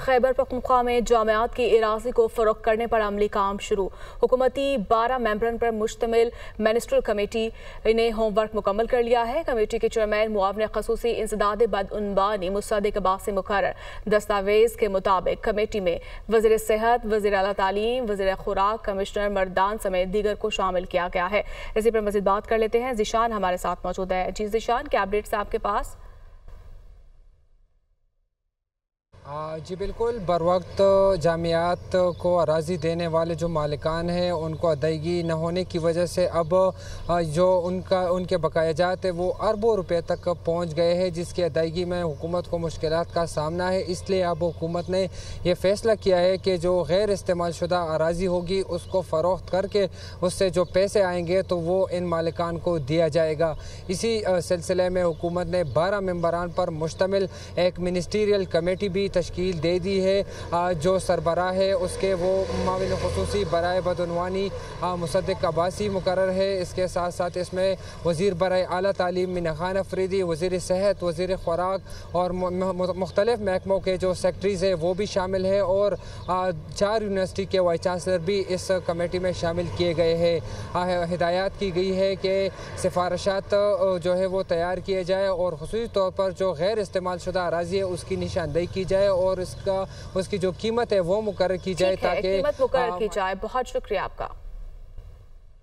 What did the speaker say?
खैबर पख्तूनख्वा में जामियात की इराज़ी को फ़रोग़ करने पर अमली काम शुरू। हुकूमती 12 मेंबरन पर मुश्तमिल मिनिस्ट्रल कमेटी ने होमवर्क मुकम्मल कर लिया है। कमेटी के चेयरमैन मुआविन ख़ुसूसी इंसदाद बदउनवानी मुसद्दिक़ अब्बासी मुकर्रर। दस्तावेज़ के मुताबिक कमेटी में वज़ीर सेहत, वज़ीर आला तालीम, वज़ीर खुराक, कमिश्नर मर्दान समेत दीगर को शामिल किया गया है। इसी पर मज़ीद बात कर लेते हैं। ज़िशान हमारे साथ मौजूद है। जी ज़िशान, क्या अपडेट्स आपके पास? जी बिल्कुल, बर वक्त जामियात को अराज़ी देने वाले जो मालिकान हैं उनको अदायगी न होने की वजह से अब जो उनके बकायाजात है वो अरबों रुपए तक पहुंच गए हैं, जिसकी अदायगी में हुकूमत को मुश्किलात का सामना है। इसलिए अब हुकूमत ने यह फ़ैसला किया है कि जो गैर इस्तेमाल शुदा अराज़ी होगी उसको फ़रोख्त करके उससे जो पैसे आएंगे तो वो इन मालिकान को दिया जाएगा। इसी सिलसिले में हुकूमत ने 12 मेंबरान पर मुश्तमिल एक मिनिस्टीरियल कमेटी भी तश्कील दे दी है। जो सरबराह है उसके वो मुआविन ख़ुसूसी बराए बदउनवानी मुसद्दिक़ अब्बासी मुकर्रर है। इसके साथ साथ इसमें वज़ीर बराए आला तालीम मीना खान अफरीदी, वज़ीर सेहत, वज़ीर खुराक और मुख्तलिफ़ महकमों के जो सेक्रेटरीज़ है वो भी शामिल है और 4 यूनिवर्सिटी के वाइस चांसलर भी इस कमेटी में शामिल किए गए हैं। हिदायत की गई है कि सिफारिशात जो है वो तैयार किए जाए और ख़ुसूसी तौर पर जो गैर इस्तेमाल शुदा अराज़ी है उसकी निशानदेही की जाए और उसकी जो कीमत है वो मुकर्रर की जाए, ताकि कीमत मुकर्रर की जाए। बहुत शुक्रिया आपका।